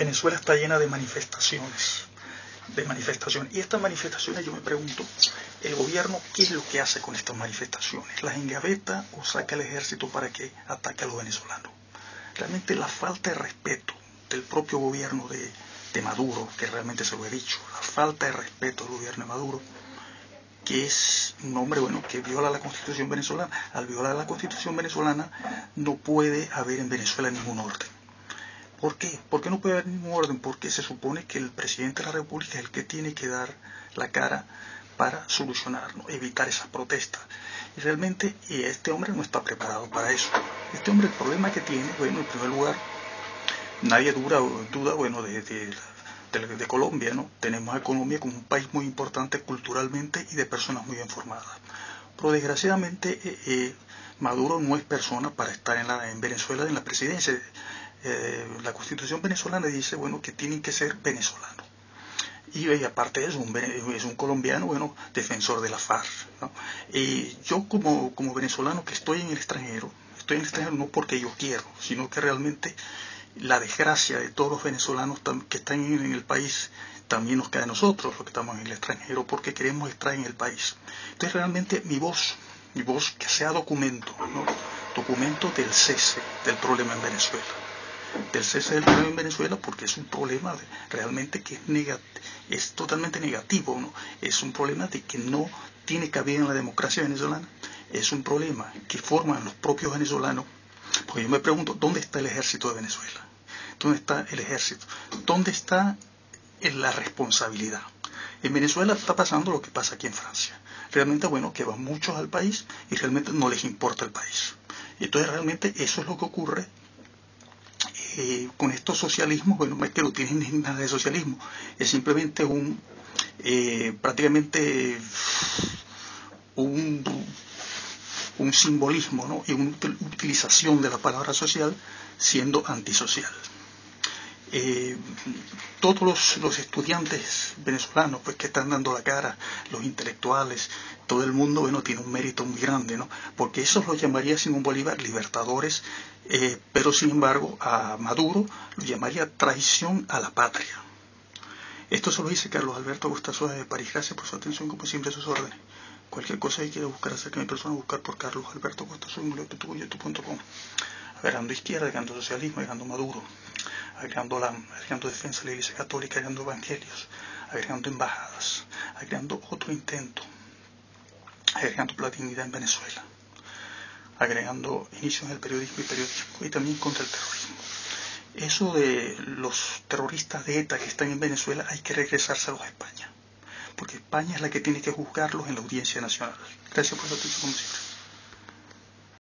Venezuela está llena de manifestaciones. Y estas manifestaciones, yo me pregunto, ¿el gobierno qué es lo que hace con estas manifestaciones? ¿Las engaveta o saca el ejército para que ataque a los venezolanos? Realmente la falta de respeto del propio gobierno de Maduro, que realmente se lo he dicho, la falta de respeto del gobierno de Maduro, que es un hombre que viola la Constitución venezolana. Al violar la Constitución venezolana no puede haber en Venezuela ningún orden. ¿Por qué? ¿Por qué no puede haber ningún orden? Porque se supone que el presidente de la República es el que tiene que dar la cara para solucionar, ¿no? Evitar esas protestas. Y realmente este hombre no está preparado para eso. Este hombre, el problema que tiene, en primer lugar, nadie duda de Colombia, ¿no? Tenemos a Colombia como un país muy importante culturalmente y de personas muy bien formadas. Pero desgraciadamente Maduro no es persona para estar en Venezuela en la presidencia. La Constitución venezolana dice que tienen que ser venezolanos. Y aparte de eso, es un colombiano, defensor de la FARC, ¿no? Y yo como venezolano que estoy en el extranjero no porque yo quiero, sino que realmente la desgracia de todos los venezolanos que están en el país también nos cae a nosotros, los que estamos en el extranjero, porque queremos estar en el país. Entonces realmente mi voz que sea documento, ¿no? Documento del cese del problema en Venezuela. Del cese del problema en Venezuela, porque es un problema realmente que es totalmente negativo, ¿no? Es un problema de que no tiene cabida en la democracia venezolana. Es un problema que forman los propios venezolanos. Porque yo me pregunto, ¿dónde está el ejército de Venezuela? ¿Dónde está el ejército? ¿Dónde está la responsabilidad? En Venezuela está pasando lo que pasa aquí en Francia. Realmente, que van muchos al país y realmente no les importa el país. Y entonces realmente eso es lo que ocurre con estos socialismos. No es que no tienen nada de socialismo, es simplemente prácticamente un simbolismo, ¿no? Y una utilización de la palabra social siendo antisocial. Todos los estudiantes venezolanos que están dando la cara, los intelectuales, todo el mundo tiene un mérito muy grande, ¿no? Porque eso lo llamaría Simón Bolívar libertadores, pero sin embargo a Maduro lo llamaría traición a la patria. Esto se lo dice Carlos Alberto Gustasoa de París. Gracias por su atención, como siempre, a sus órdenes. Cualquier cosa que quiera buscar acerca de mi persona, buscar por Carlos Alberto Gustasoa en youtube.com. Agregando izquierda, agregando socialismo, agregando Maduro, agregando defensa de la Iglesia Católica, agregando evangelios, agregando embajadas, agregando otro intento, agregando la dignidad en Venezuela, agregando inicio en el periodismo y también contra el terrorismo. Eso de los terroristas de ETA que están en Venezuela hay que regresárselos a España, porque España es la que tiene que juzgarlos en la Audiencia Nacional. Gracias por su atención, como siempre.